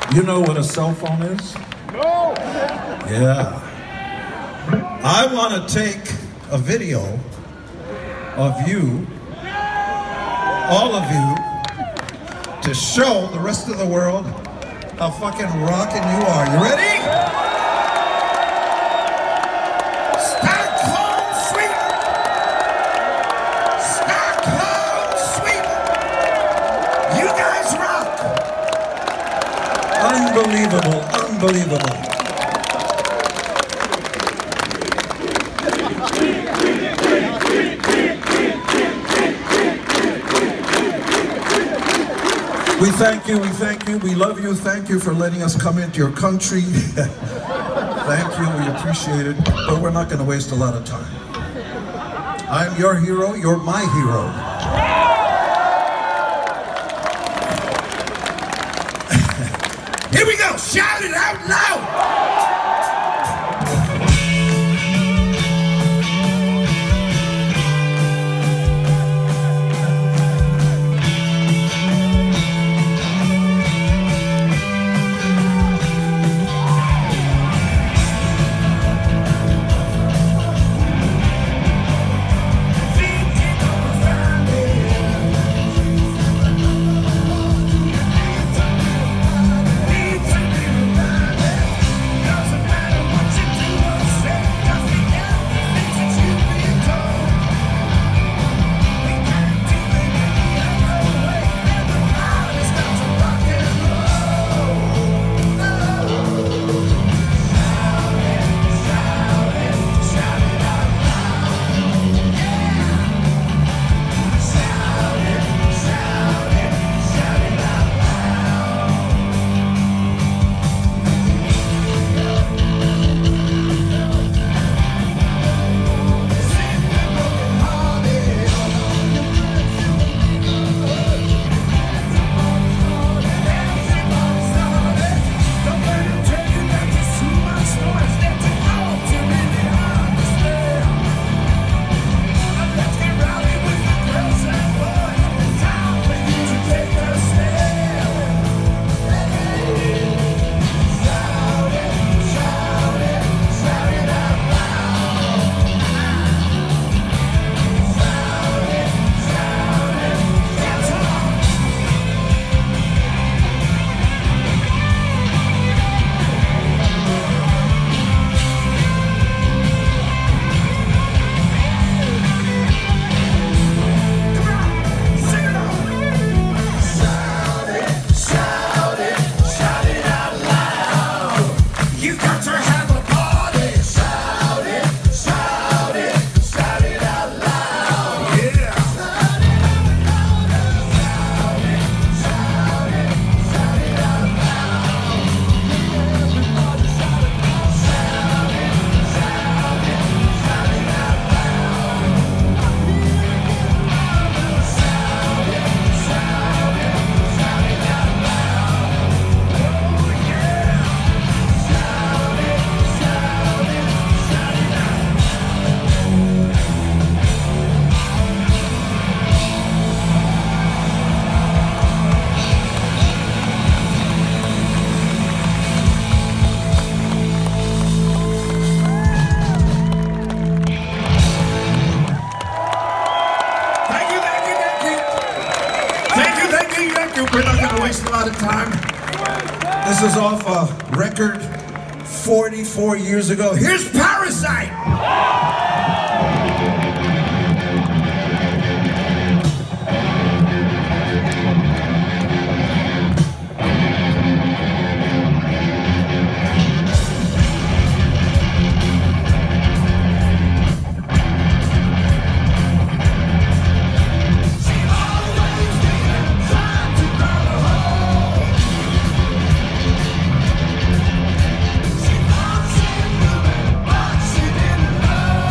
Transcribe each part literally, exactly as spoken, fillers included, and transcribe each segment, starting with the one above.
You know what a cell phone is? No! Yeah. I want to take a video of you, all of you, to show the rest of the world how fucking rockin' you are. You ready? Stockholm, Sweden! Stockholm, Sweden! You guys rock! Unbelievable, unbelievable. We thank you, we thank you, we love you, thank you for letting us come into your country. Thank you, we appreciate it, but we're not going to waste a lot of time. I'm your hero, you're my hero. Here we go, shout it out loud! Time. This is off a record forty-four years ago. Here's Parasite! She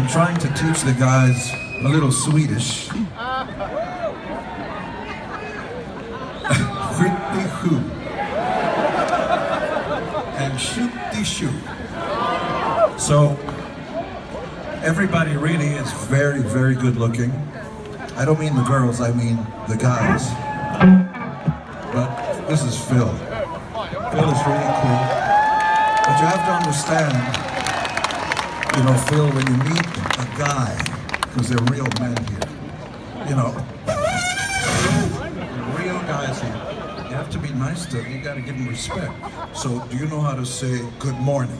I'm trying to teach the guys a little Swedish. Skitty shoe. And shooty shoe. So, everybody really is very, very good looking. I don't mean the girls, I mean the guys. But this is Phil. Phil is really cool. But you have to understand, you know, Phil, when you meet a guy, because they're real men here, you know, real guys here, you have to be nice to, you gotta give them respect. So, do you know how to say good morning?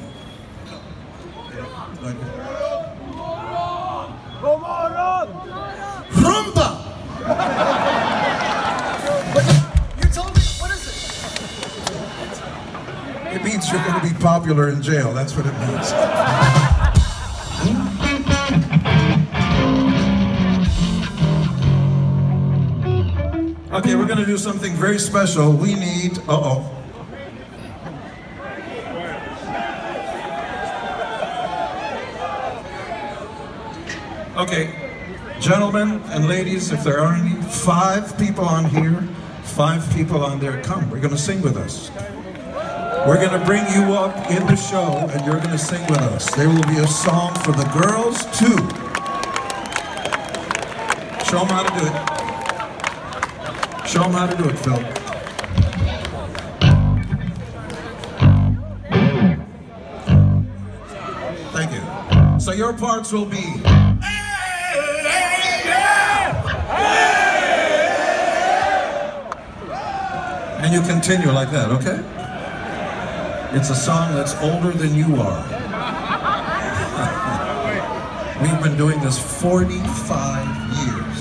Like, God morgon! Rumba! You told me, what is it? It means you're going to be popular in jail. That's what it means. Okay, we're going to do something very special. We need... Uh-oh. Okay, gentlemen and ladies, if there are any, five people on here, five people on there, come. We're going to sing with us. We're going to bring you up in the show, and you're going to sing with us. There will be a song for the girls, too. Show them how to do it. Show them how to do it, Phil. Thank you. So your parts will be... And you continue like that, okay? It's a song that's older than you are. We've been doing this forty-five years.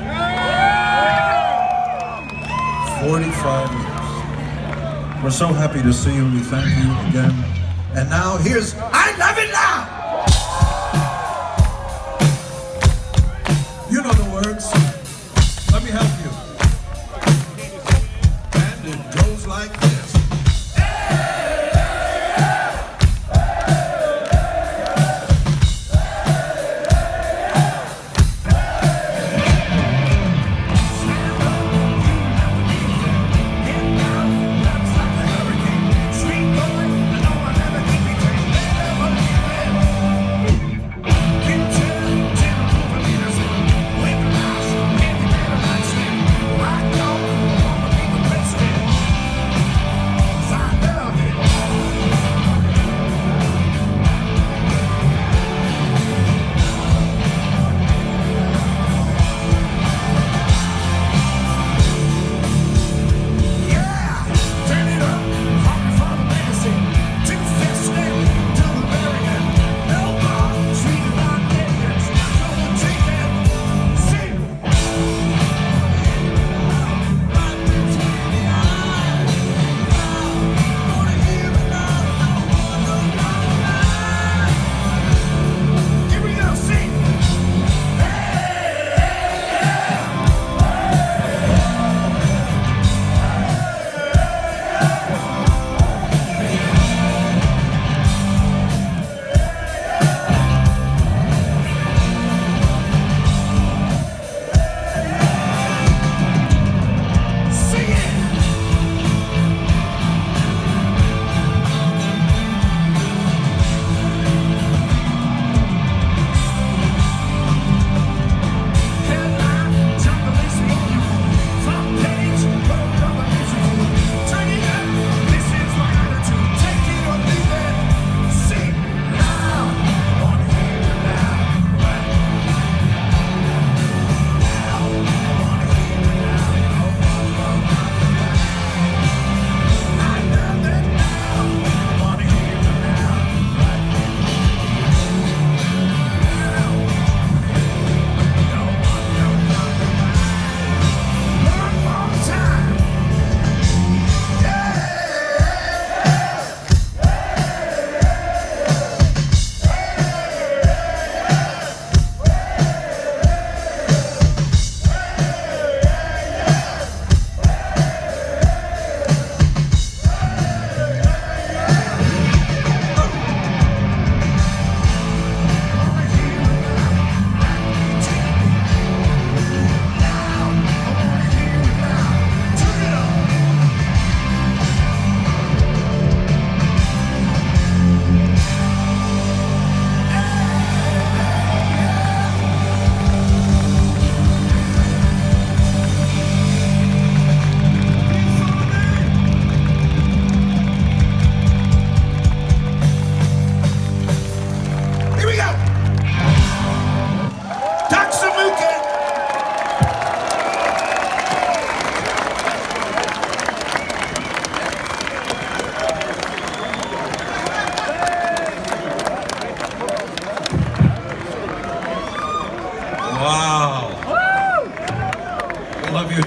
forty-five years. We're so happy to see you. We thank you again. And now here's I Love It Now! You know the words. Let me help you. And it goes like this.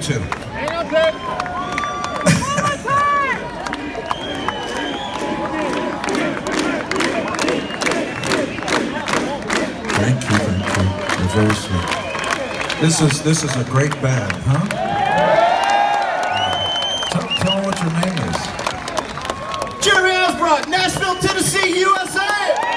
too. Thank you, thank you. You're very sweet. This is this is a great band, huh? Tell, tell them what your name is. Jerry Asbrock, Nashville, Tennessee, U S A.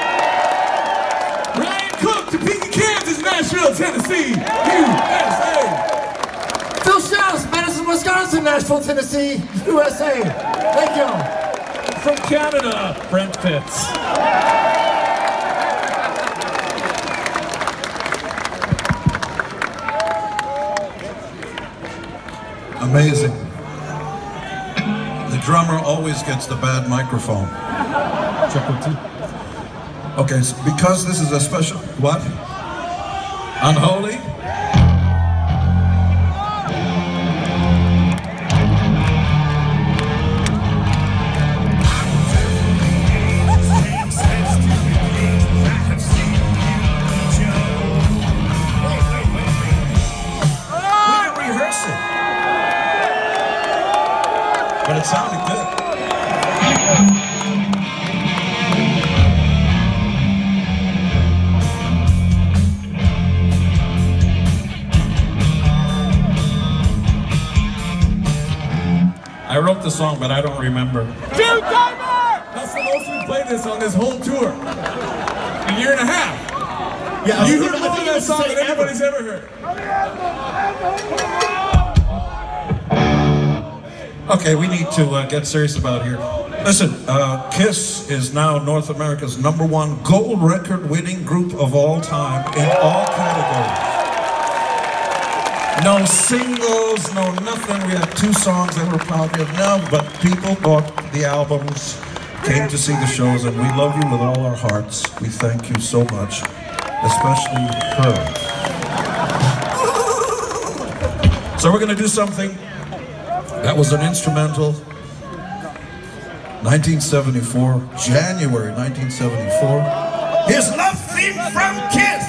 Ryan Cook, Topeka, Kansas, Nashville, Tennessee, U S A. Phil Schaus, Madison, Wisconsin, Nashville, Tennessee, U S A. Thank you. From Canada, Brent Fitz. Amazing. The drummer always gets the bad microphone. Okay, so because this is a special, what? Unholy? But it sounded good. I wrote the song, but I don't remember. Two timer! That's the most we played this on this whole tour. A year and a half. Yeah, You heard more of that song than anybody's ever heard. Okay, we need to uh, get serious about here. Listen, uh, KISS is now North America's number one gold record-winning group of all time in all categories. No singles, no nothing. We had two songs that were popular. No, but people bought the albums, came to see the shows, and we love you with all our hearts. We thank you so much, especially her. So we're going to do something. That was an instrumental, nineteen seventy-four, January nineteen seventy-four. His love theme from KISS!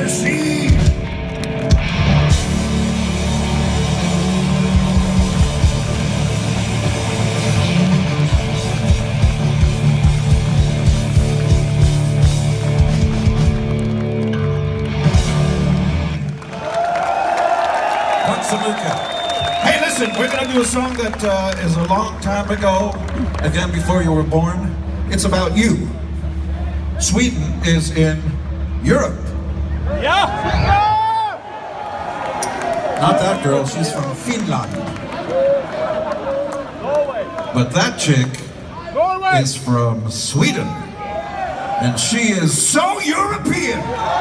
see. Hey, listen, we're gonna do a song that uh, is a long time ago, again before you were born. It's about you. Sweden is in Europe. Yeah! Not that girl, she's from Finland. But that chick is from Sweden. And she is so European!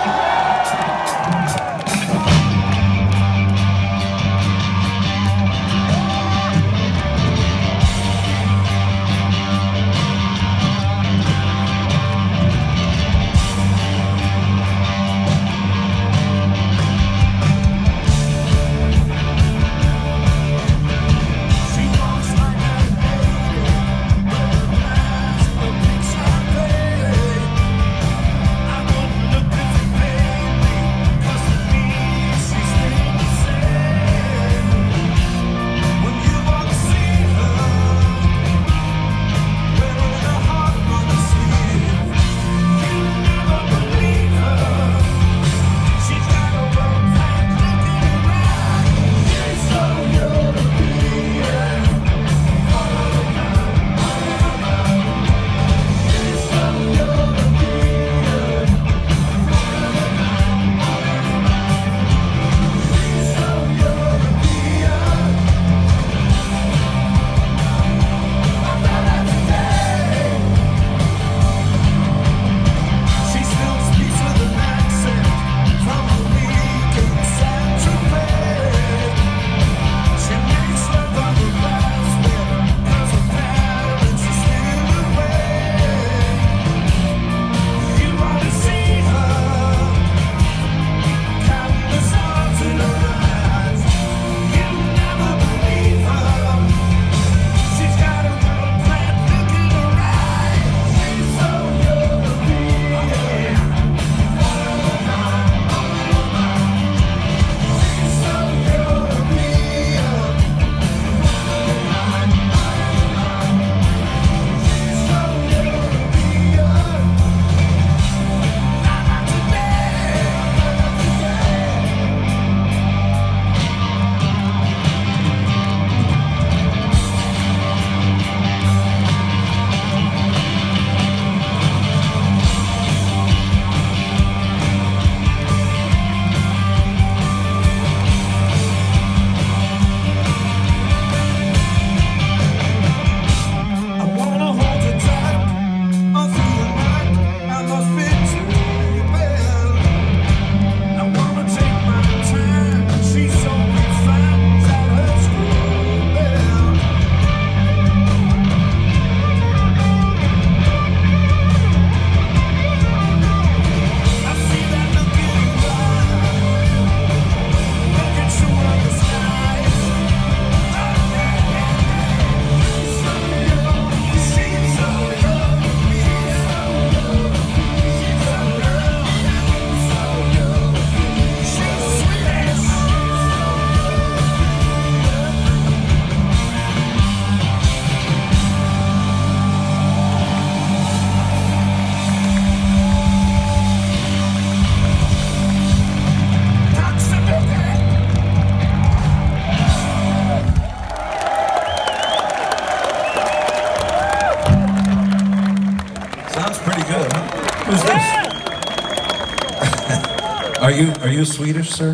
Are you are you Swedish, sir?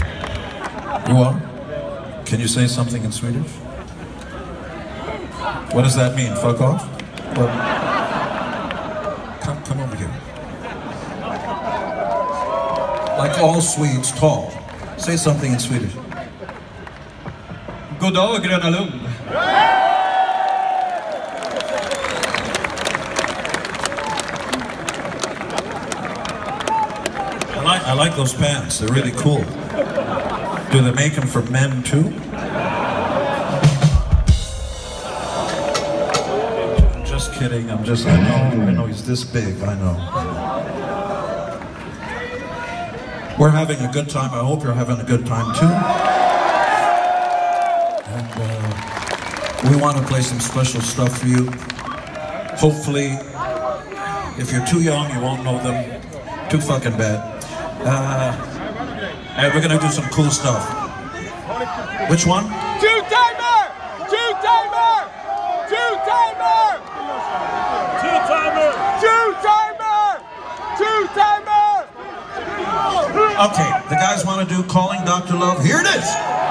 You are? Can you say something in Swedish? What does that mean? Fuck off? What? Come come over here. Like all Swedes, tall. Say something in Swedish. God dag, Gröna Lund. I like, I like those pants. They're really cool. Do they make them for men too? I'm just kidding. I'm just. I know. I know he's this big. I know. We're having a good time. I hope you're having a good time too. And uh, we want to play some special stuff for you. Hopefully, if you're too young, you won't know them. Too fucking bad. Uh, and we're gonna do some cool stuff. Which one? Two-timer! Two-timer! Two-timer! Two-timer! Two-timer! Two-timer! Okay, the guys want to do Calling Doctor Love. Here it is!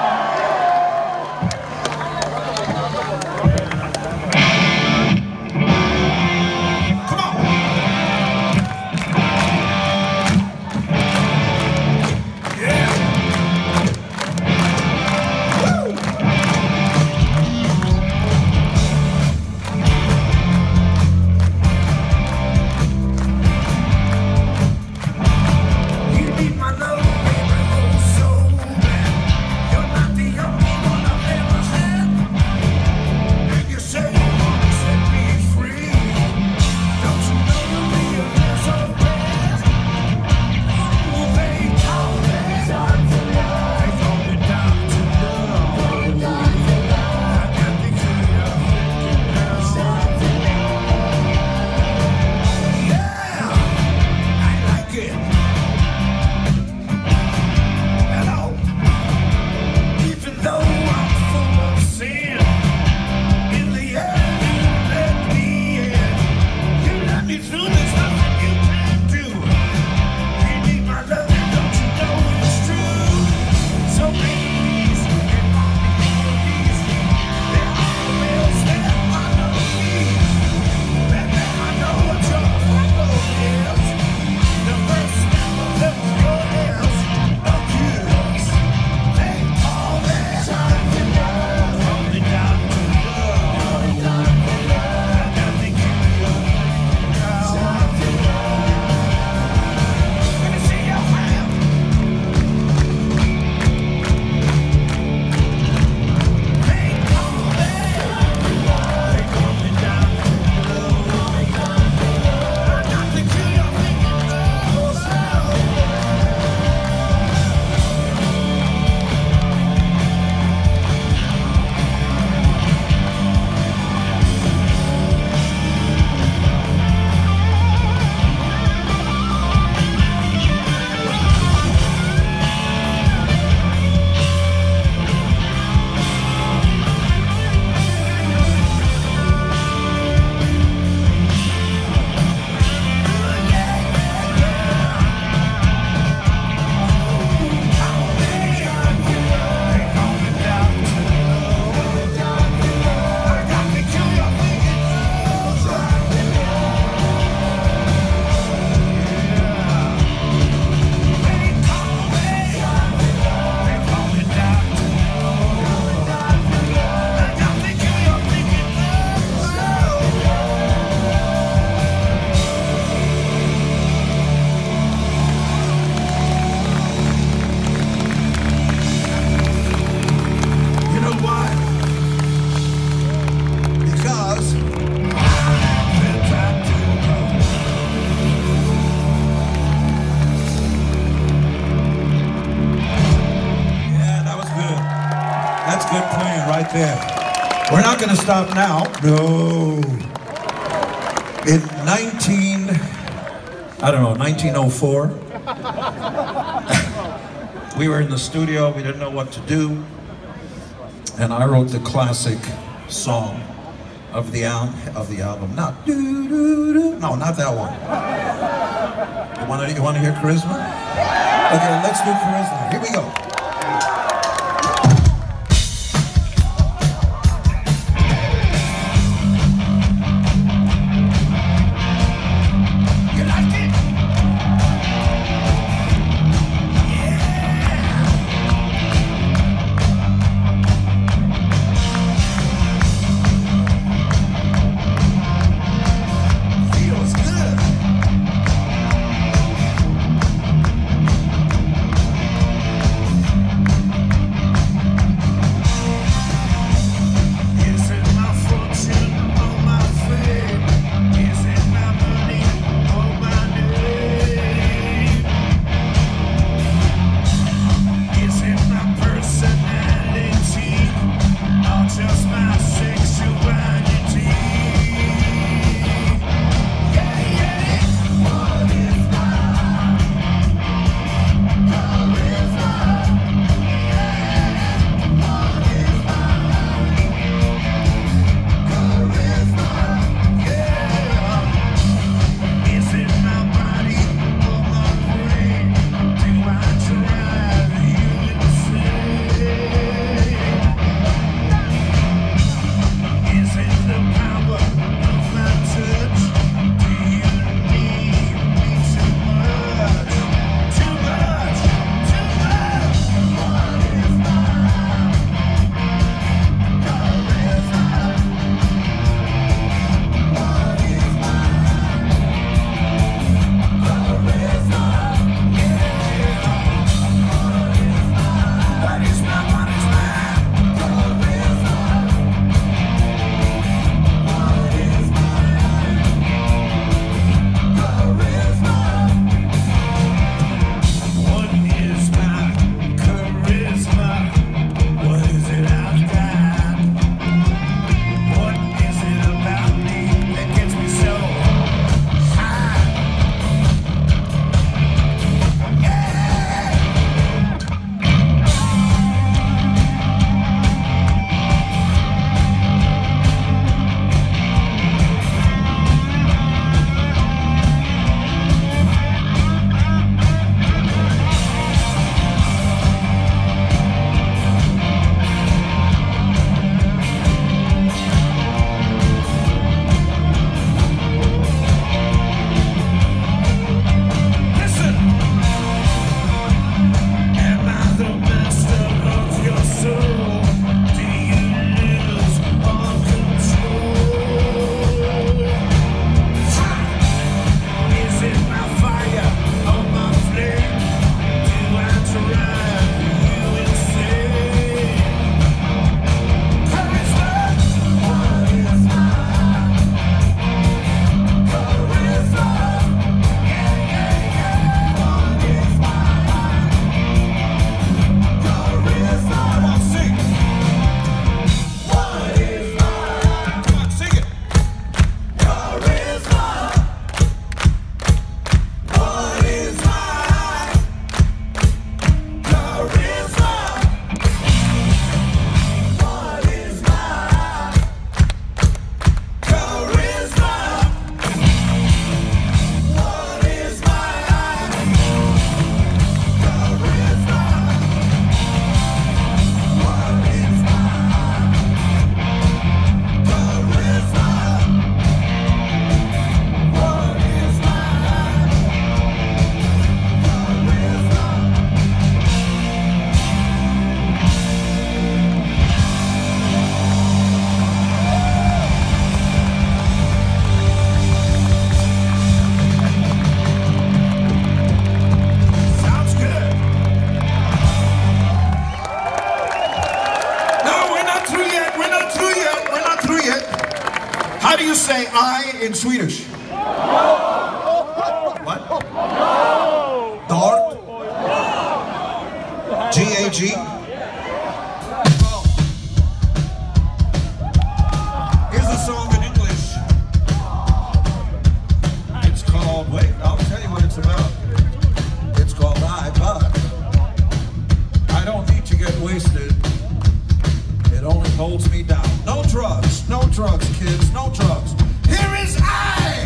We're not going to stop now. No. In nineteen, I don't know, nineteen oh four, we were in the studio. We didn't know what to do, and I wrote the classic song of the al of the album. Not doo doo doo. No, not that one. You want to you want to hear Charisma? Okay, let's do Charisma. Here we go. Feels good. in Swedish? What? Dart? G A G? Oh. Here's a song in English. It's called, wait, I'll tell you what it's about. It's called I, but I don't need to get wasted. It only holds me down. No drugs, no drugs, kids, no drugs. Here is I!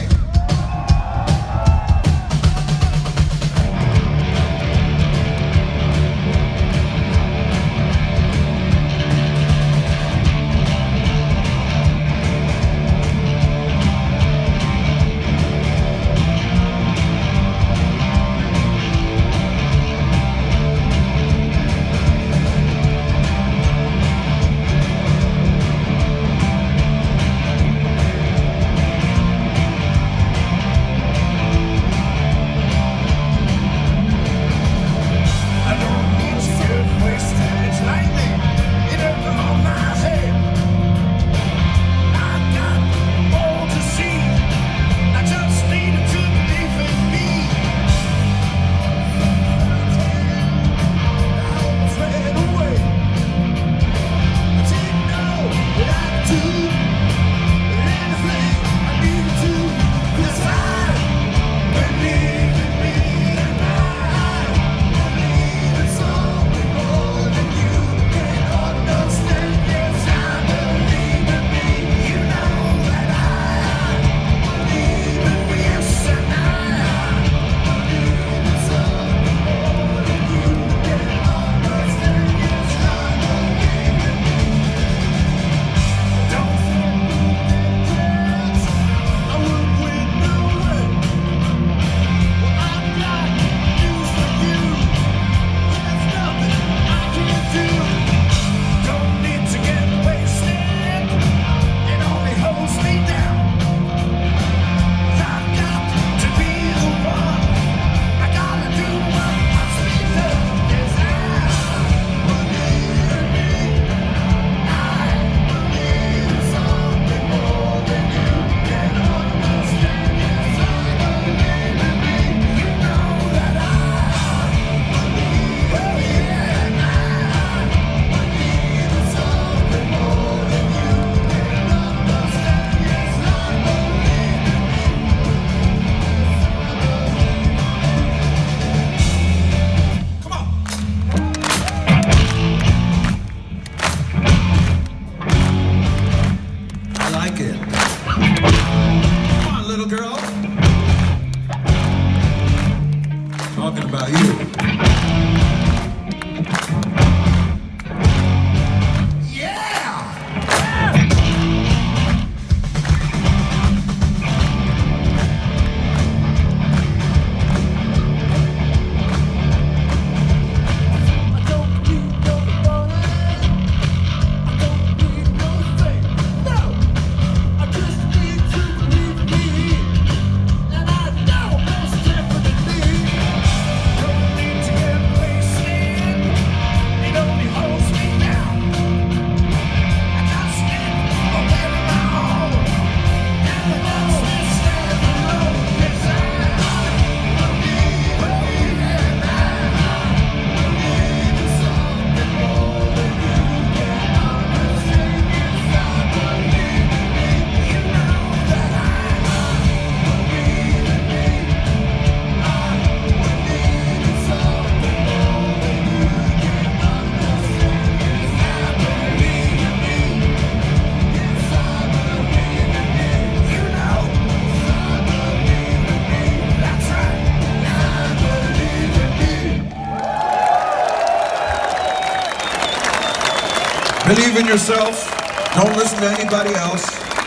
Believe in yourself. Don't listen to anybody else.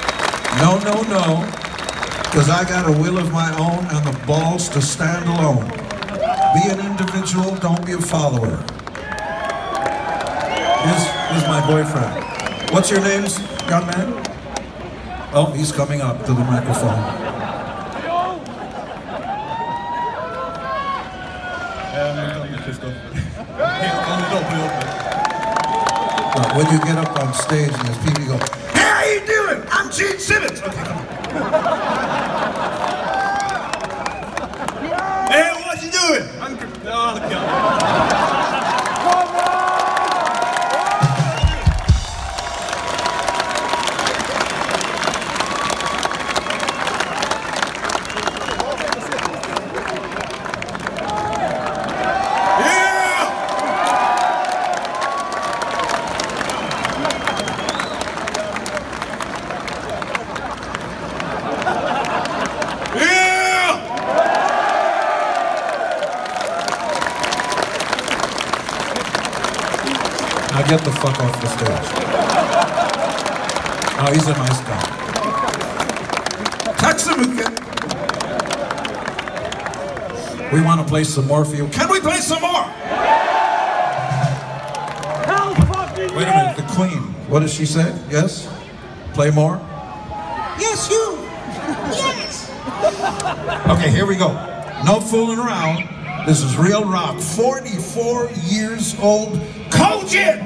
No, no, no. Because I got a will of my own and the balls to stand alone. Be an individual, don't be a follower. Here's, here's my boyfriend. What's your name, young man? Oh, he's coming up to the microphone. But when you get up on stage and there's people, you go, "Hey, how you doing? I'm Gene Simmons." Okay, come on. Now get the fuck off the stage. Oh, he's a nice guy. Tack så mycket. We want to play some more for you. Can we play some more? Wait a minute, the Queen. What does she say? Yes? Play more? Yes, you. Yes. Okay, here we go. No fooling around. This is real rock. forty-four years old. Cogent!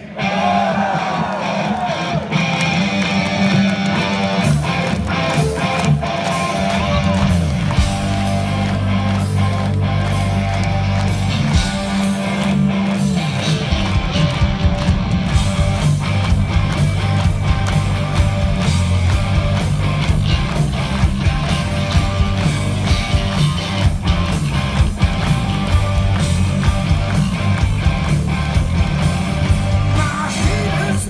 My haters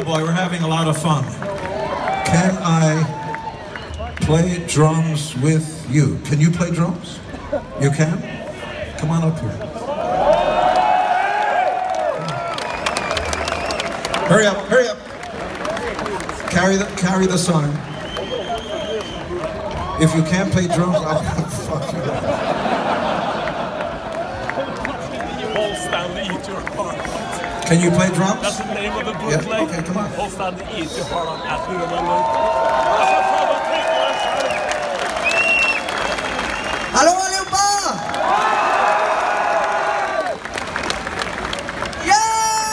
little boy. We're having a lot of fun. Can I play drums with you? Can you play drums? You can? Come on up here. Hurry up, hurry up. Carry the, carry the sign. If you can't play drums, I'll fuck you up. Can you play drums? That's the name of the book. Yeah, okay, come on. Hostan eat your heart on at Gröna Lund. Hallå allihopa! Ja!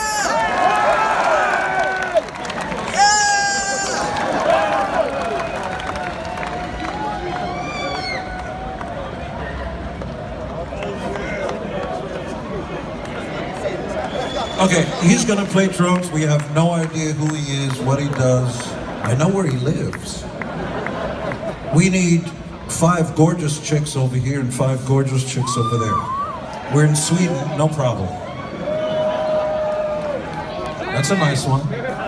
Okay, he's gonna play drums. We have no idea who he is, what he does. I know where he lives. We need five gorgeous chicks over here and five gorgeous chicks over there. We're in Sweden, no problem. That's a nice one.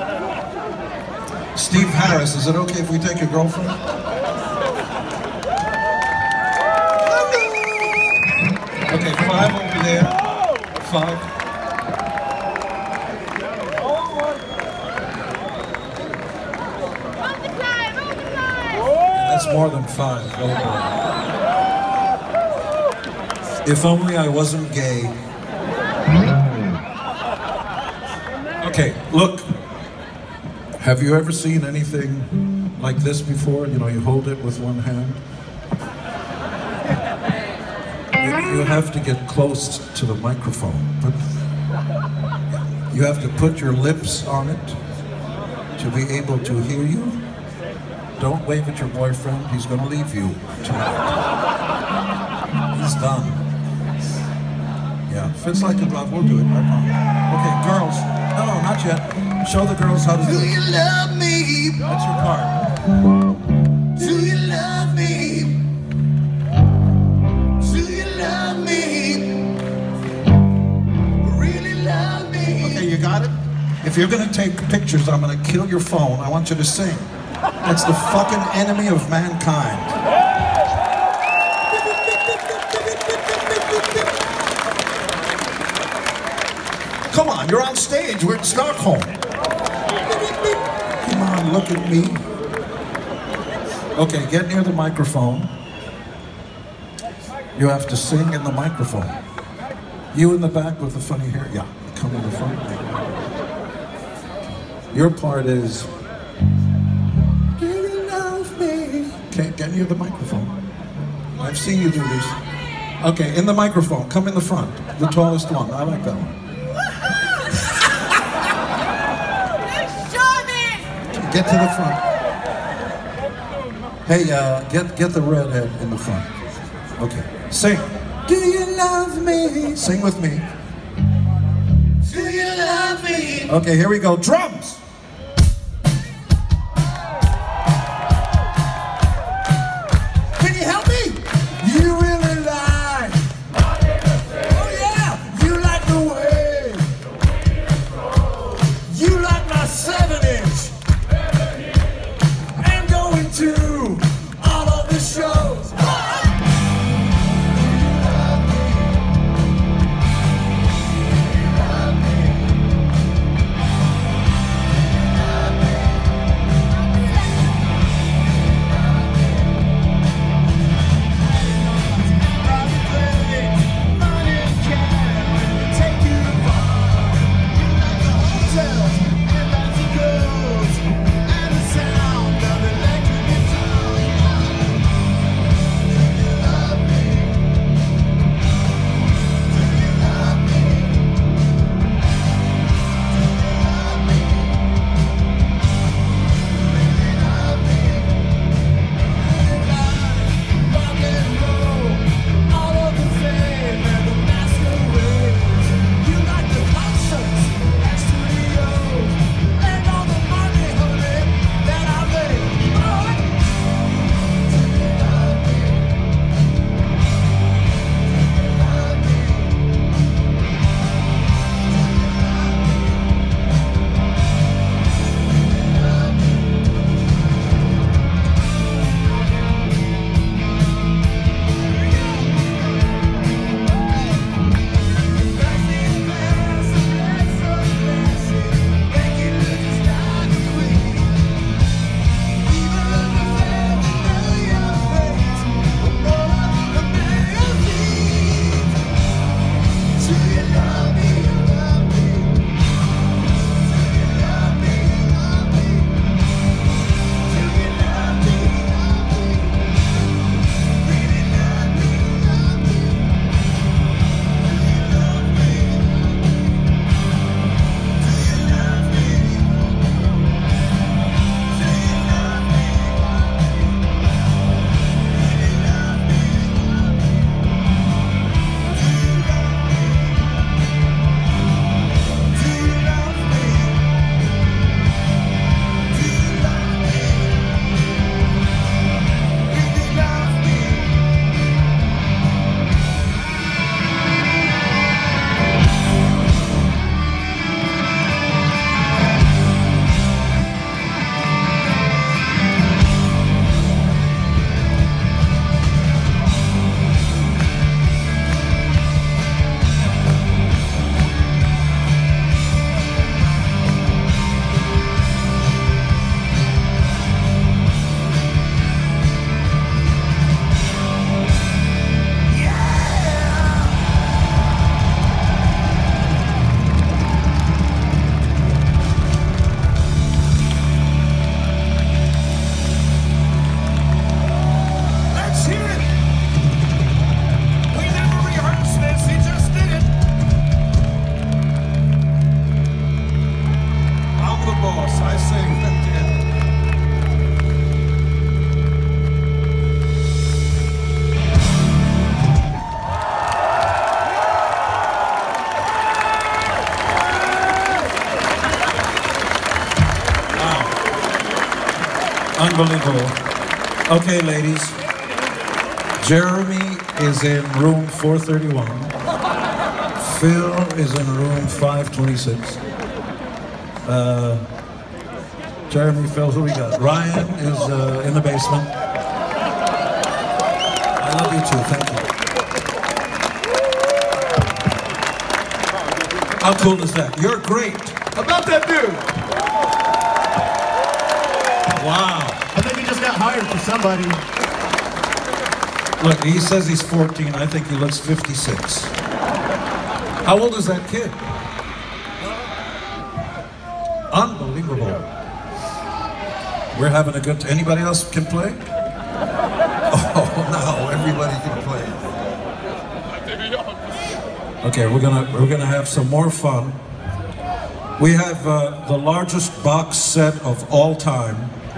Steve Harris, is it okay if we take your girlfriend? Okay, five over there. Five. That's more than five. Oh boy. If only I wasn't gay. Okay, look. Have you ever seen anything like this before? You know, you hold it with one hand. You, you have to get close to the microphone. But you have to put your lips on it to be able to hear you. Don't wave at your boyfriend, he's gonna leave you tonight. He's done. Yeah, fits like a glove, we'll do it, right, Mom? Okay, girls. No, no, not yet. Show the girls how to do it. Do you love me? That's your part. Do you love me? Do you love me? Really love me? Okay, you got it? If you're gonna take pictures, I'm gonna kill your phone. I want you to sing. That's the fucking enemy of mankind. Come on, you're on stage. We're in Stockholm. Come on, look at me. Okay, get near the microphone. You have to sing in the microphone. You in the back with the funny hair. Yeah, come in the front. Your part is... Okay, get near the microphone. I've seen you do this. Okay, in the microphone. Come in the front. The tallest one. I like that one. Get to the front. Hey, uh, get get the redhead in the front. Okay, sing. Do you love me? Sing with me. Do you love me? Okay, here we go. Drums. Unbelievable. Okay, ladies. Jeremy is in room four thirty-one. Phil is in room five twenty-six. Uh, Jeremy, Phil, who we got? Ryan is uh, in the basement. I love you too, thank you. How cool is that? You're great. How about that dude? Wow. I think he just got hired for somebody. Look, he says he's fourteen. I think he looks fifty-six. How old is that kid? Unbelievable. We're having a good time. Anybody else can play? Oh, no, everybody can play. Okay, we're gonna we're gonna have some more fun. We have uh, the largest box set of all time,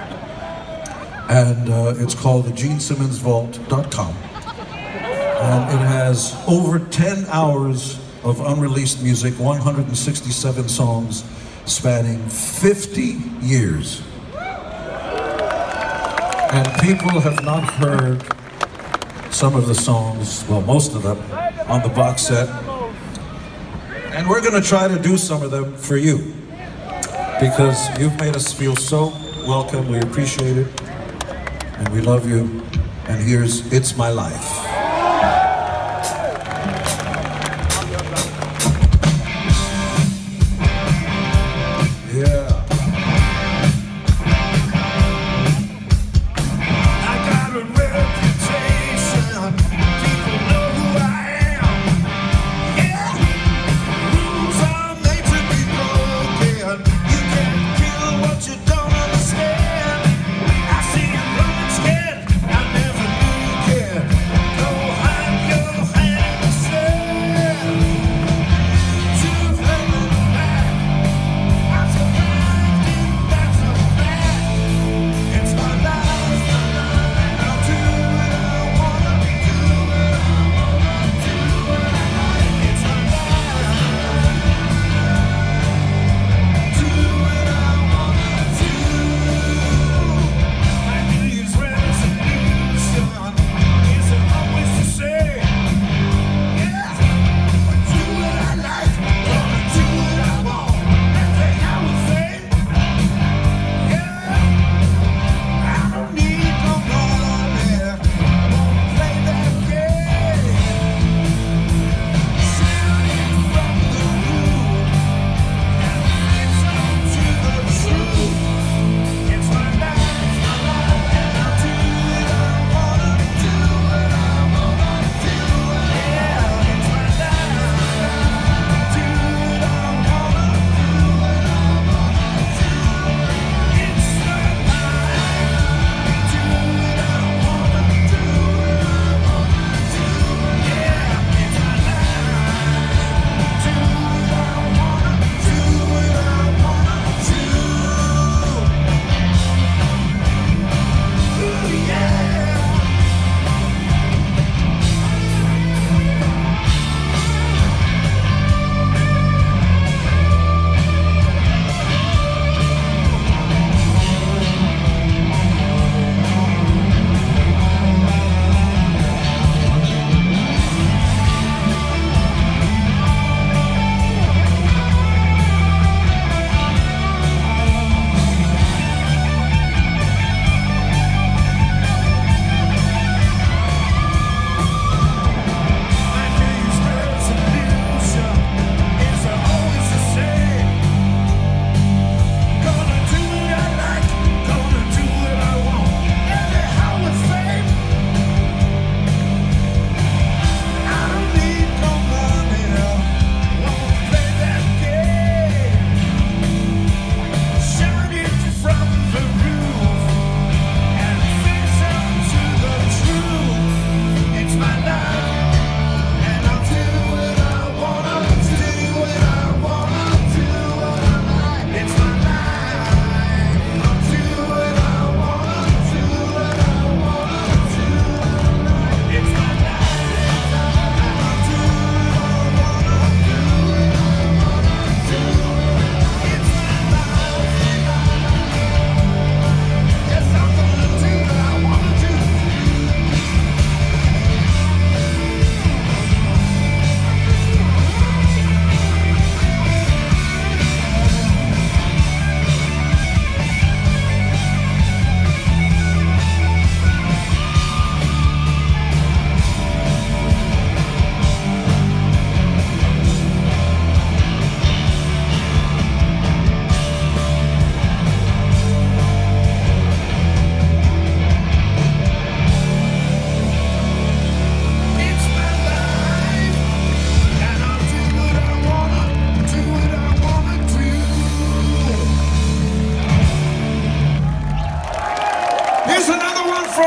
and uh, it's called the Gene Simmons Vault dot com, and it has over ten hours of unreleased music, one hundred sixty-seven songs, spanning fifty years. And people have not heard some of the songs, well, most of them, on the box set. And we're gonna try to do some of them for you, because you've made us feel so welcome. We appreciate it, and we love you. And here's It's My Life. I see you running scared. I never knew you cared.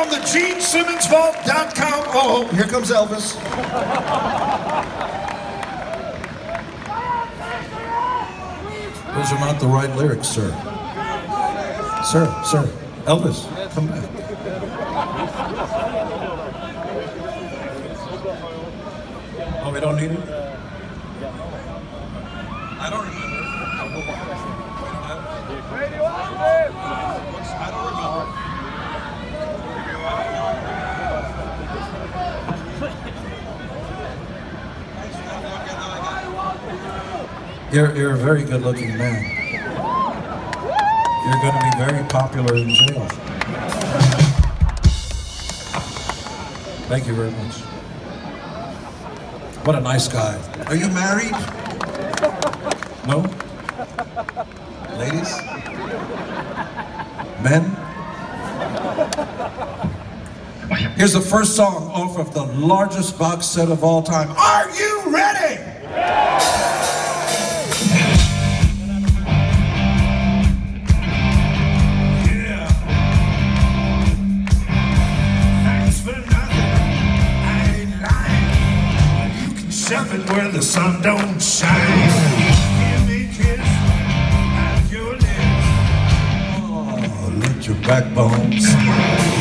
from the Gene Simmons Vault dot com. Oh, here comes Elvis. Those are not the right lyrics, sir. Sir, sir. Elvis, come back. Oh, we don't need it? I don't remember. I don't remember. You're, you're a very good-looking man. You're going to be very popular in jail. Thank you very much. What a nice guy. Are you married? No? Ladies? Men? Here's the first song off of the largest box set of all time. Are you ready? Shove it where the sun don't shine. Give me a kiss at your lips. Oh, let your backbone smile.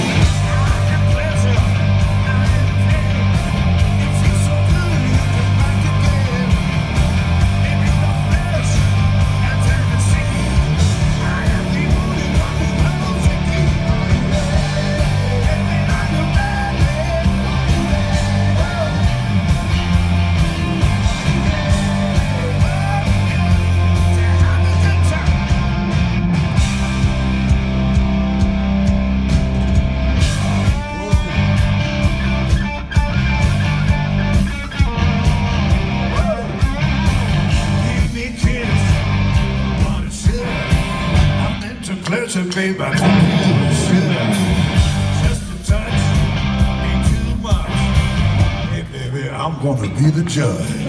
Babe, I think you should. Just a touch, ain't too much. Hey, baby, I'm gonna be the judge.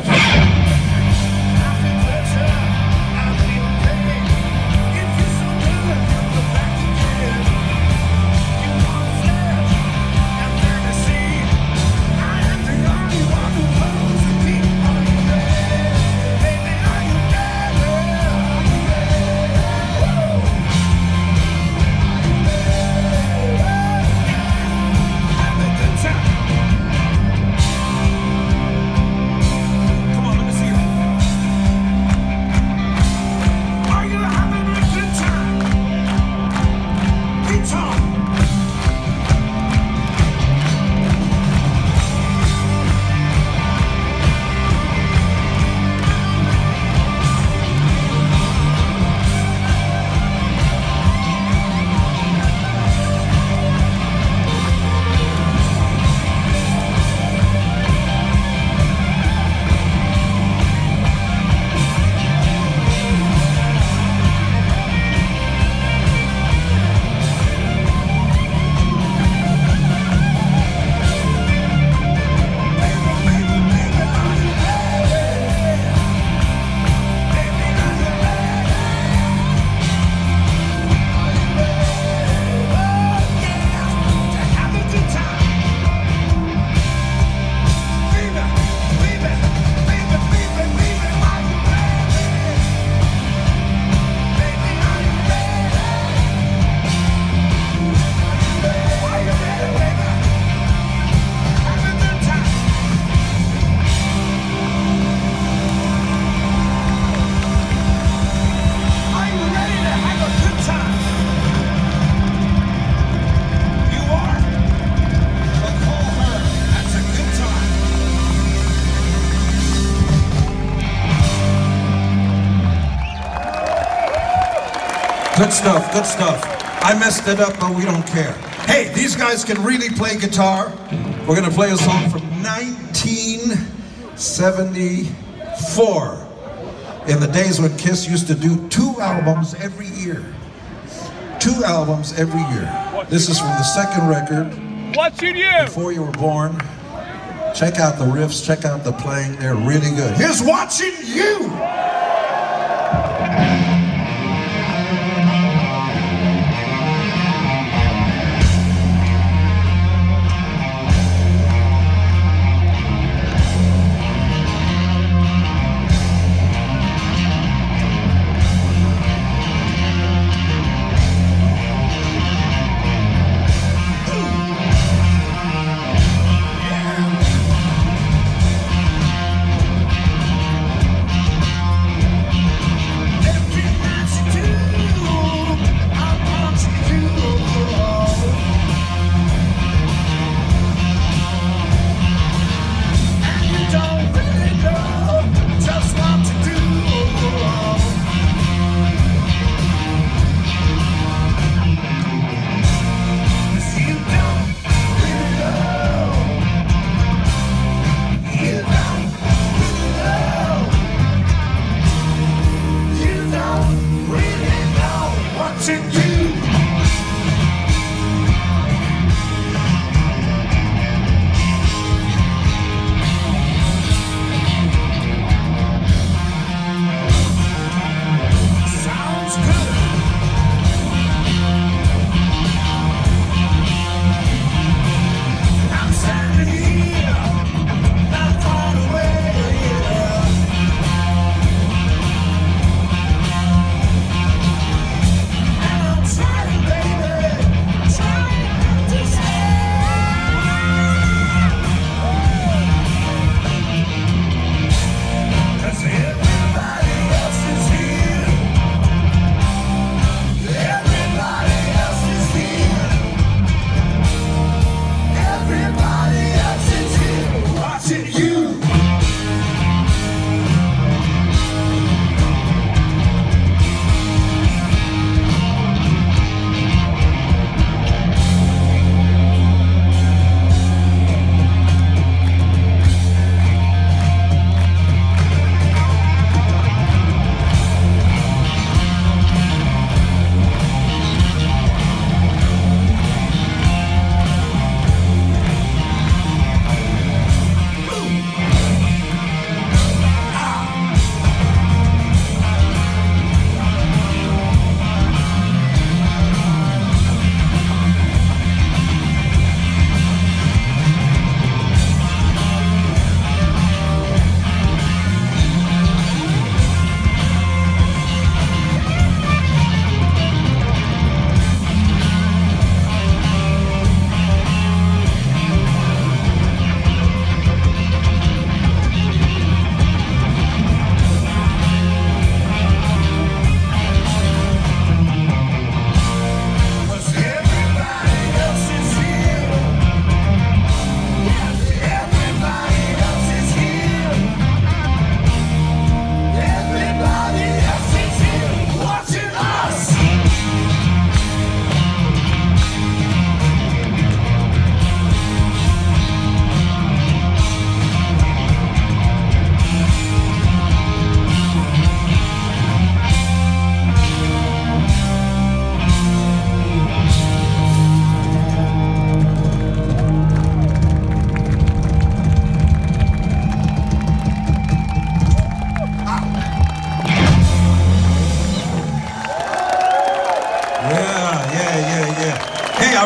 Good stuff, good stuff. I messed it up, but we don't care. Hey, these guys can really play guitar. We're gonna play a song from nineteen seventy-four. In the days when Kiss used to do two albums every year. Two albums every year. This is from the second record. Watchin You! Before you were born. Check out the riffs, check out the playing, they're really good. Here's Watchin You!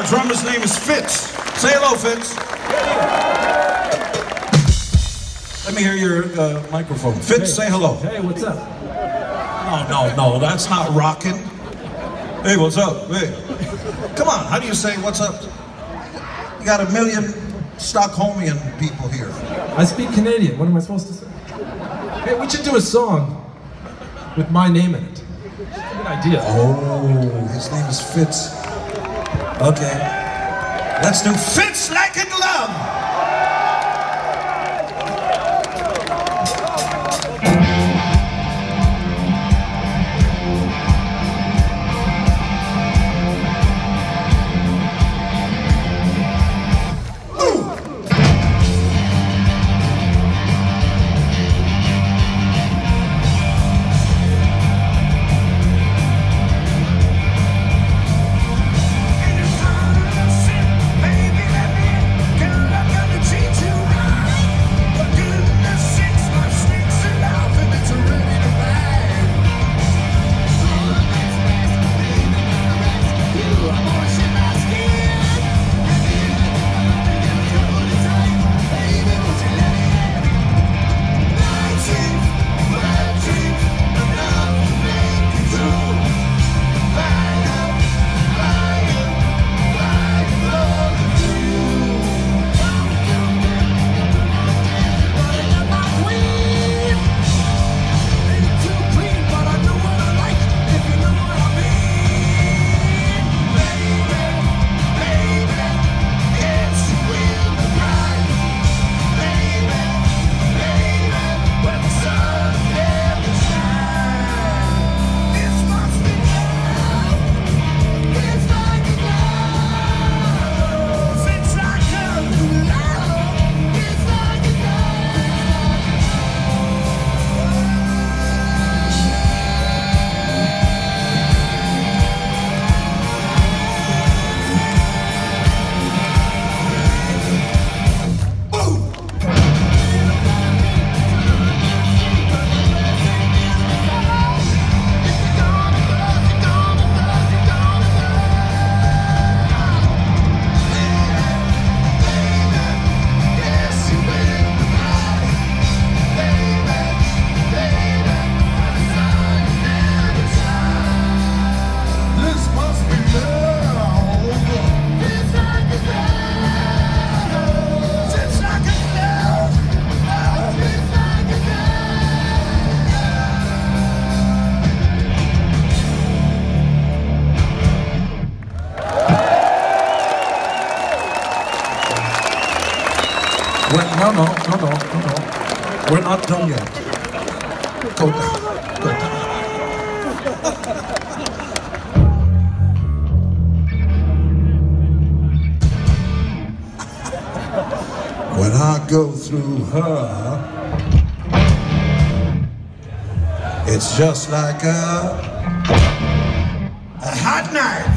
Our drummer's name is Fitz. Say hello, Fitz. Let me hear your uh, microphone. Fitz, hey, say hello. Hey, what's up? No, no, no, that's not rocking. Hey, what's up? Hey. Come on, how do you say what's up? You got a million Stockholmian people here. I speak Canadian. What am I supposed to say? Hey, we should do a song with my name in it. Good idea. Oh, his name is Fitz. Okay. Let's do Fitz Like a Glove. No, no, no, no, no, no. We're not done yet. Go down. Go down. When I go through her, it's just like a, a hot knife.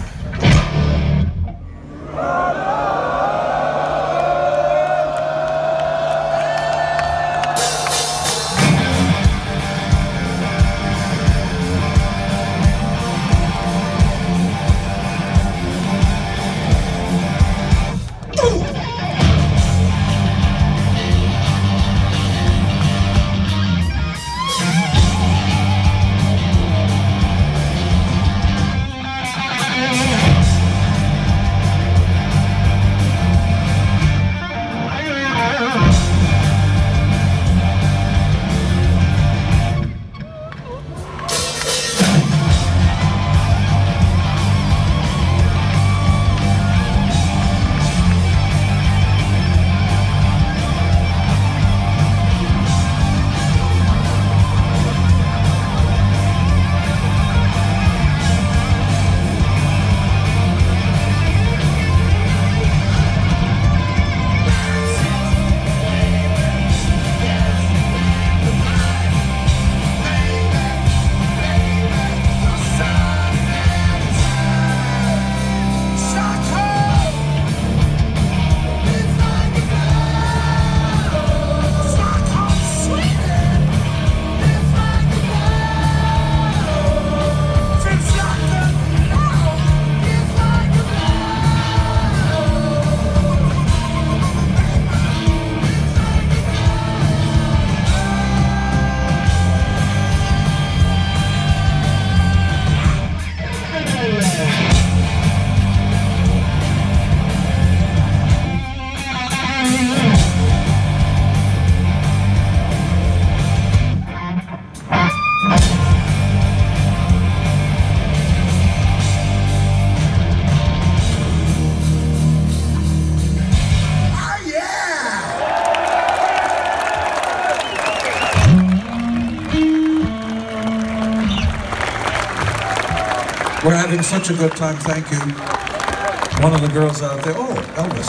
We're having such a good time, thank you. One of the girls out there, oh, Elvis.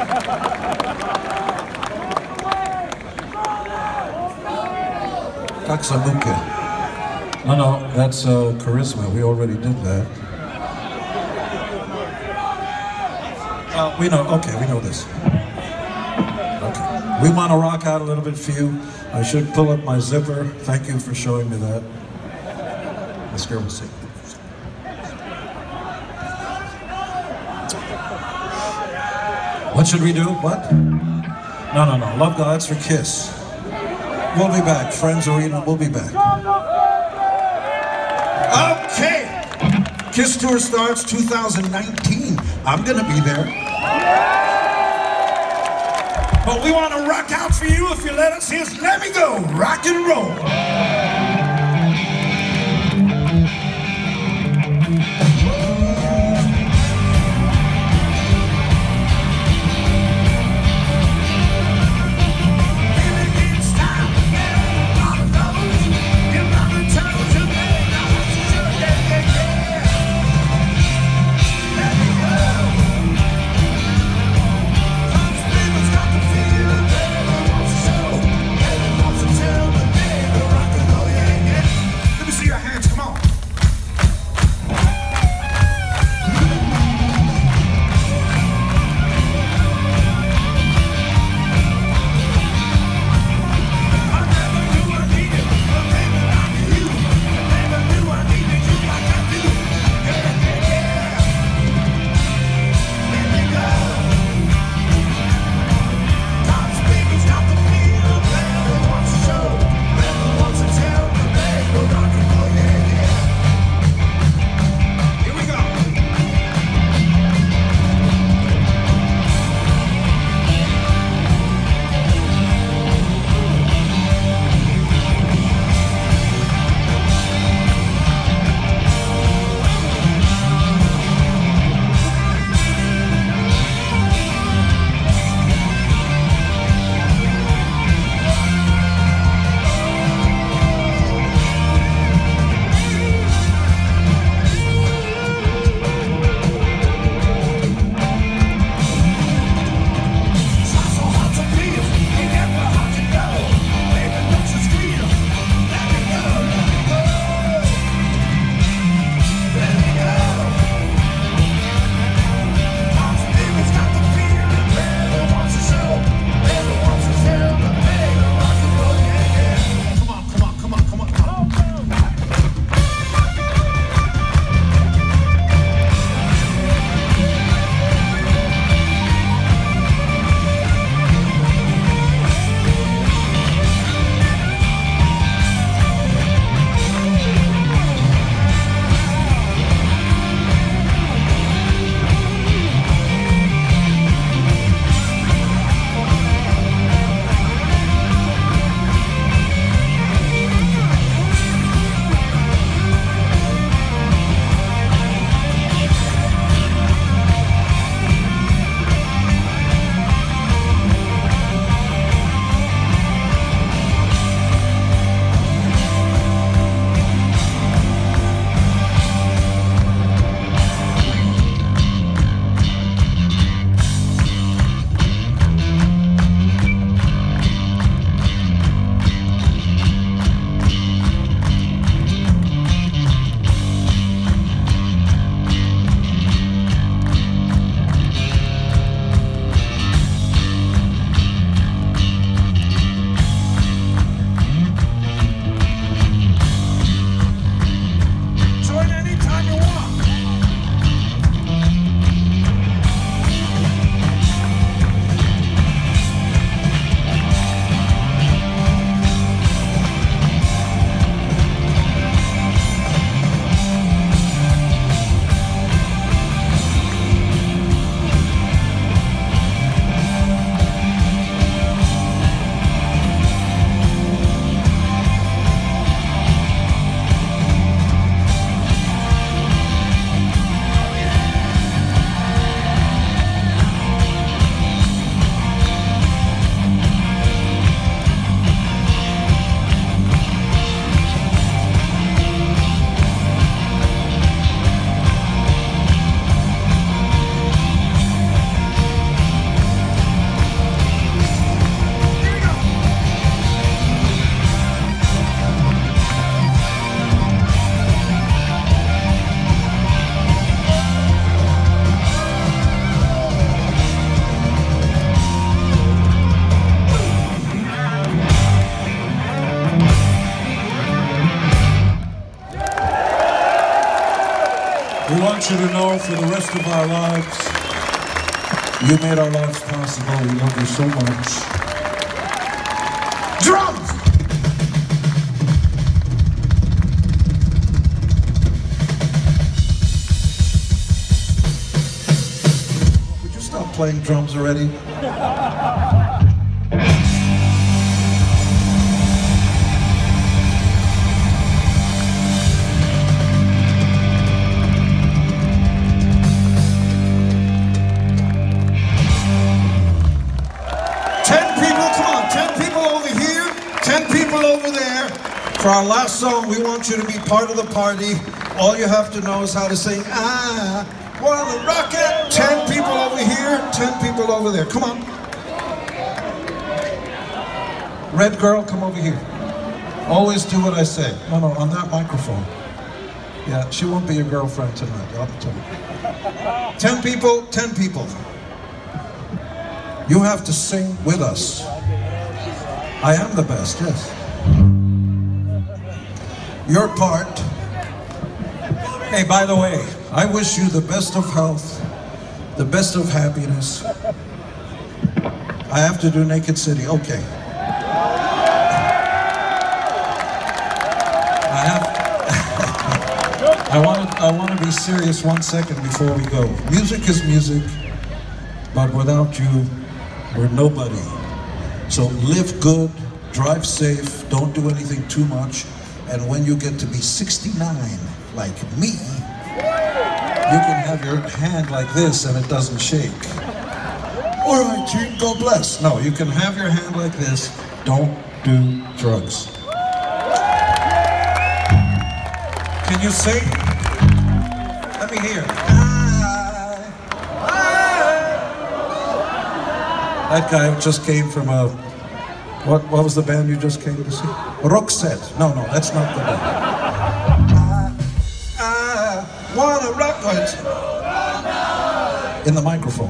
Taksamuke. No, no, that's uh, charisma, we already did that. Uh, we know, okay, we know this. Okay. We want to rock out a little bit for you. I should pull up my zipper. Thank you for showing me that. This girl will sing. What should we do? What? No, no, no. Love God, that's for Kiss. We'll be back. Friends Arena, we'll be back. Okay. Kiss Tour starts two thousand nineteen. I'm going to be there. But we want to rock out for you if you let us. Here's Let Me Go, rock and roll. Rock and roll. want you to know for the rest of our lives, you made our lives possible. We love you so much. Drums! Would you stop playing drums already? Over there. For our last song, we want you to be part of the party. All you have to know is how to sing, I wanna rock it. Ten people over here, ten people over there. Come on. Red girl, come over here. Always do what I say. No, no, on that microphone. Yeah, she won't be your girlfriend tonight. I'll tell you. Ten people, ten people. You have to sing with us. I am the best, yes. Your part. Hey, by the way, I wish you the best of health, the best of happiness. I have to do Naked City, okay. I have. I want to. I want to be serious one second before we go. Music is music, but without you, we're nobody. So live good, drive safe, don't do anything too much, and when you get to be sixty-nine, like me, you can have your hand like this and it doesn't shake. All right, Gene, God bless. No, you can have your hand like this, don't do drugs. Can you sing? Let me hear. That guy just came from a, what, what was the band you just came to see? Roxette. No, no, that's not the band. I, I wanna rock it. In the microphone.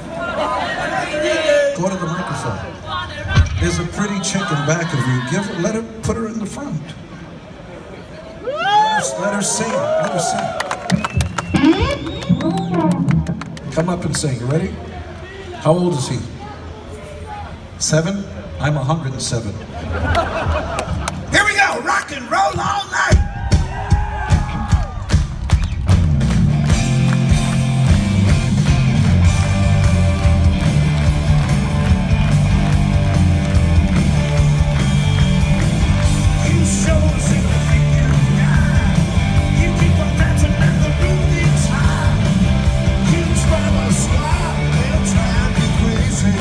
Go to the microphone. There's a pretty chick in back of you. Give her, let her, put her in the front. Let her, let her sing, let her sing. Come up and sing, you ready? How old is he? Seven? I'm one hundred seven. Here we go, rock and roll all night! You show us everything you got. You keep on dancing and the room gets hot. You try to stop, they'll drive you crazy.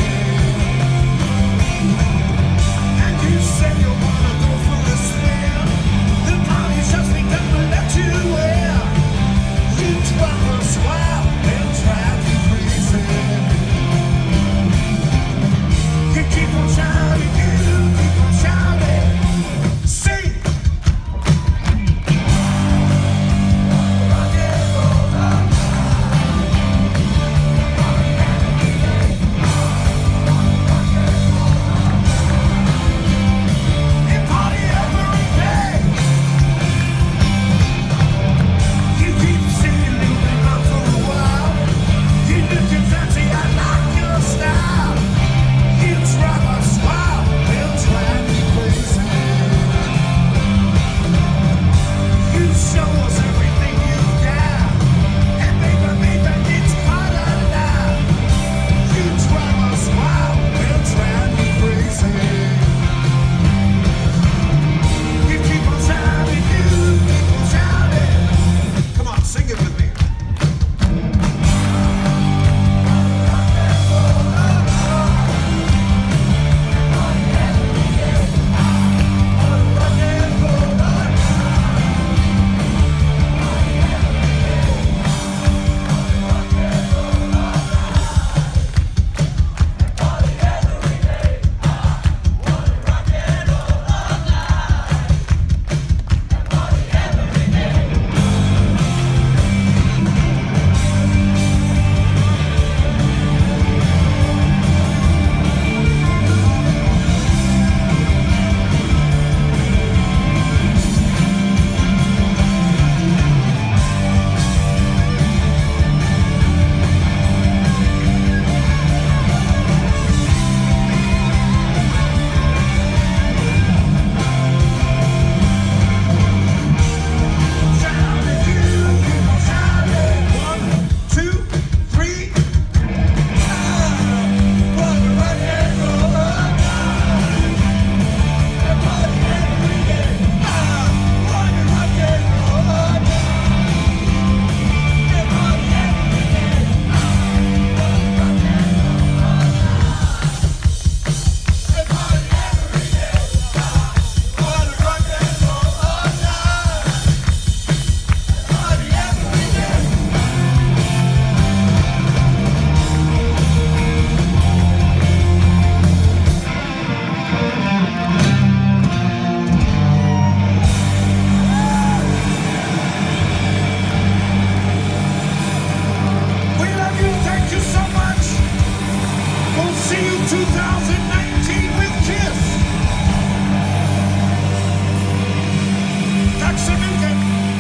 You said you wanna go for a spin. The two thousand nineteen with Kiss. Tack så mycket.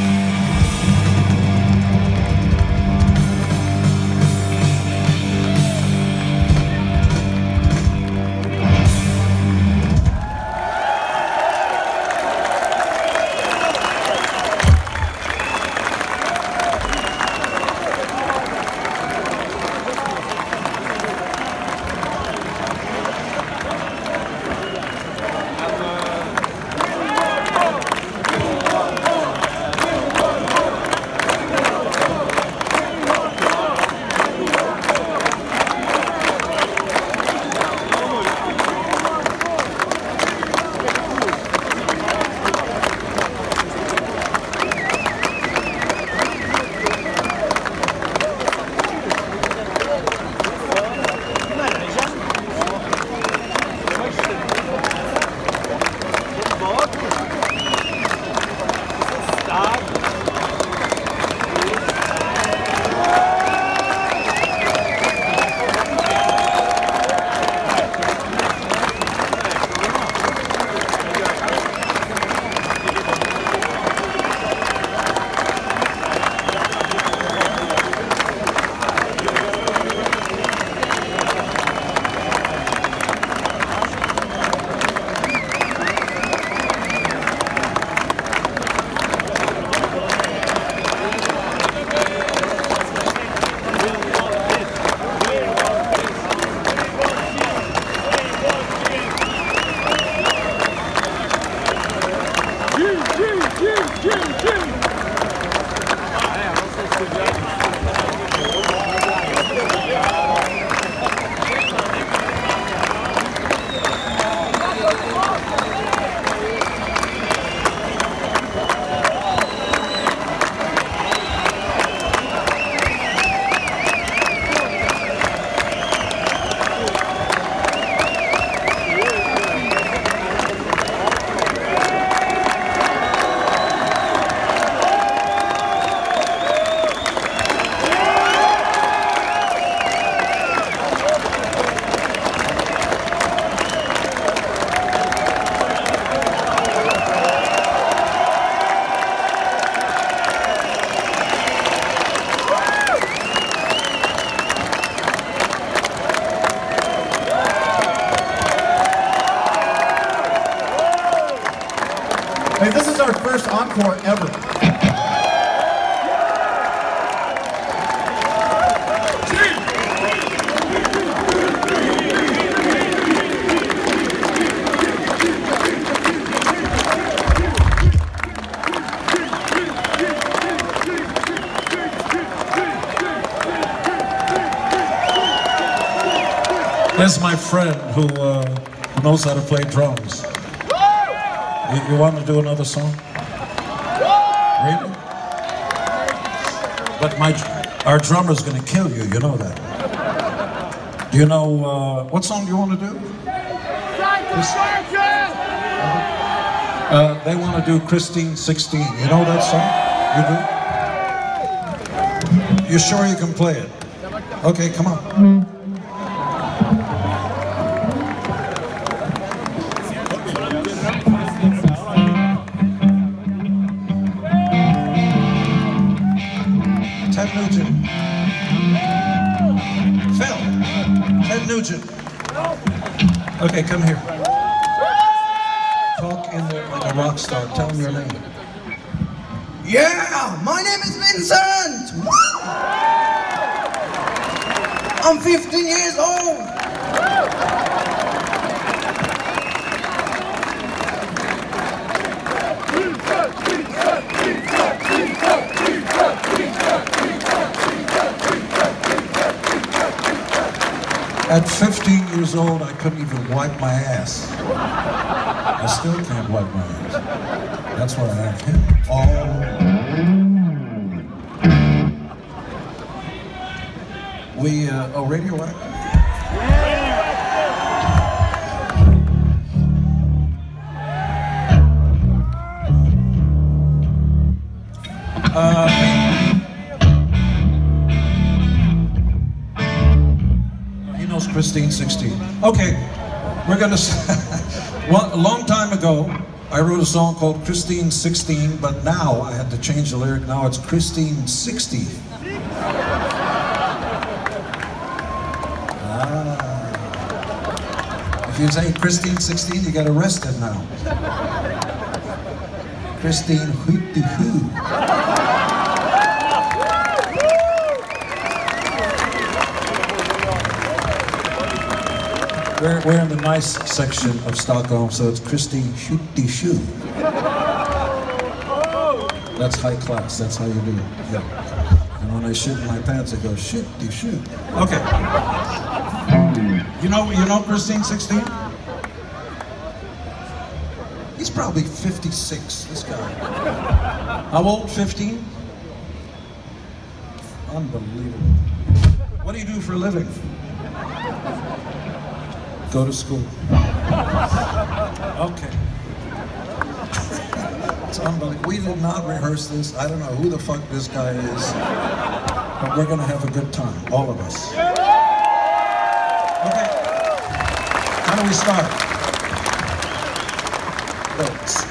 Hey, this is our first encore ever. There's my friend who, uh, who knows how to play drums. You, you want to do another song? Really? But my, our drummer's going to kill you, you know that. Do you know, uh, what song do you want to do? Uh, they want to do Christine sixteen. You know that song? You do? You sure you can play it? Okay, come on. Okay, come here. Talk in there like a rock star. Tell them your name. Yeah, my name is Vincent. Woo! I'm fifteen years old. At fifteen years old, I couldn't even wipe my ass. I still can't wipe my ass. That's why I have him. Oh. We, uh, oh, radioactive? Uh, Christine sixteen. Okay, we're gonna. Well, a long time ago, I wrote a song called Christine sixteen, but now I had to change the lyric. Now it's Christine sixty. Ah. If you say Christine sixteen, you get arrested now. Christine hoot hoo. We're, we're in the nice section of Stockholm, so it's Christine shooty shoo. That's high class, that's how you do it. Yeah. And when I shit in my pants, I go shooty shoo. Okay. You know, you know Christine sixteen? He's probably fifty-six, this guy. How old, fifteen? Unbelievable. What do you do for a living? Go to school. Okay. It's unbelievable. We did not rehearse this. I don't know who the fuck this guy is. But we're gonna have a good time, all of us. Okay. How do we start? Go.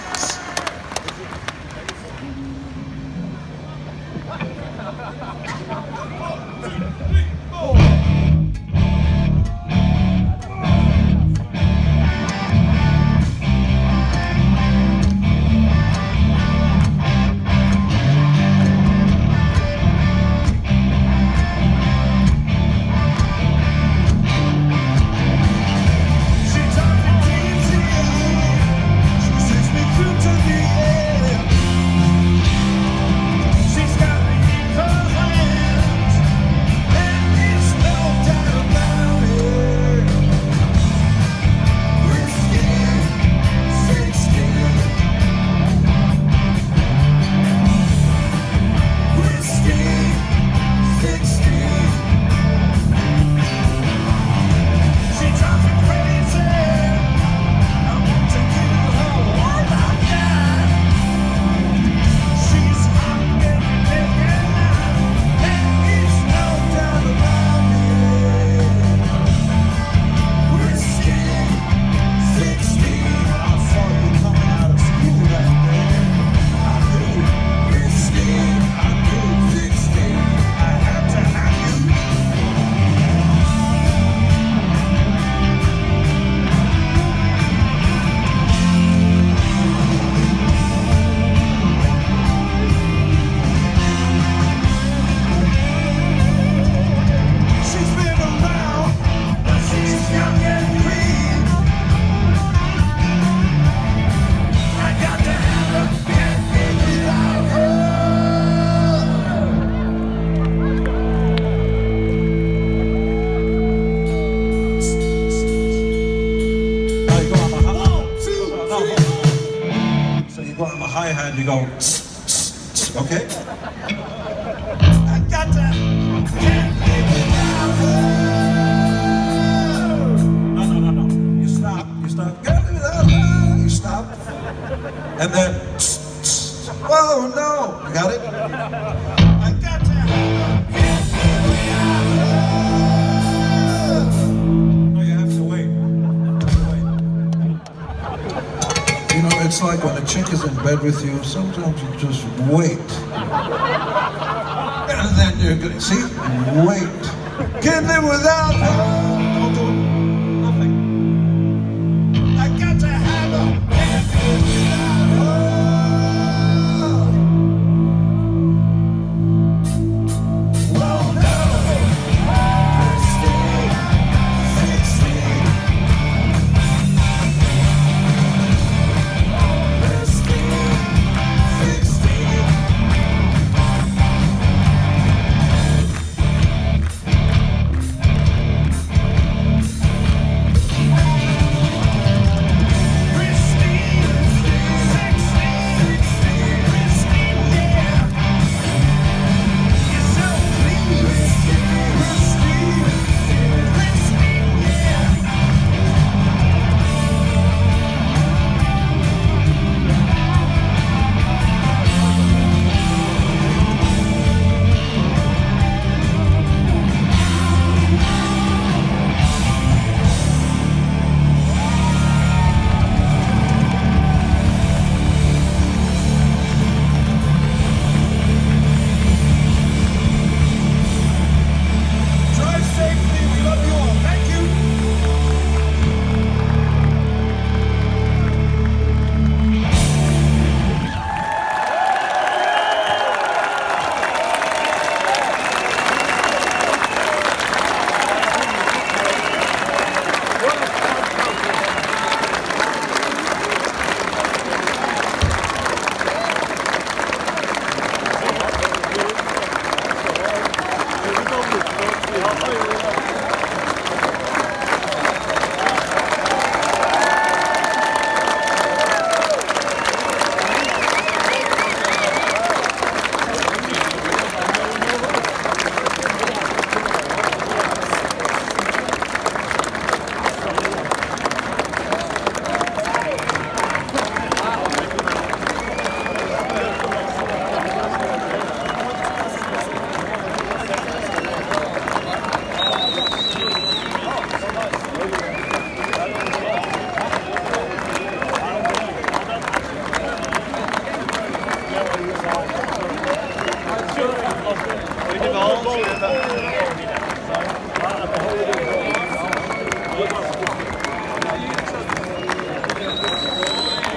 You go, tss, tss, tss, okay? I got to, can't live without her. No, no, no, no. You stop, you stop. Can't live without her. You stop. And then, tss, tss. Whoa, no. You got it? I got to, can't live without her. No, you have to wait. You know, it's like when a chick is in bed with you, sometimes you just wait. And then you're gonna, see? Wait. Can't live without her. Don't do nothing. I got to have her. Can't live without her. Well, no. Christine, sixteen. Ja,